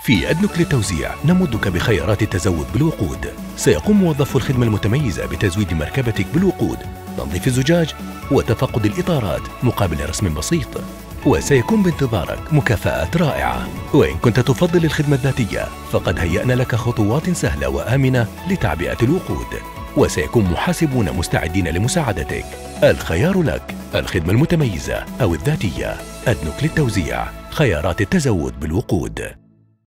في أدنك للتوزيع نمدك بخيارات التزود بالوقود. سيقوم موظف الخدمة المتميزة بتزويد مركبتك بالوقود، تنظيف الزجاج وتفقد الإطارات مقابل رسم بسيط، وسيكون بانتظارك مكافآت رائعة. وإن كنت تفضل الخدمة الذاتية فقد هيأنا لك خطوات سهلة وآمنة لتعبئة الوقود، وسيكون محاسبون مستعدين لمساعدتك. الخيار لك، الخدمة المتميزة أو الذاتية. أدنك للتوزيع، خيارات التزود بالوقود.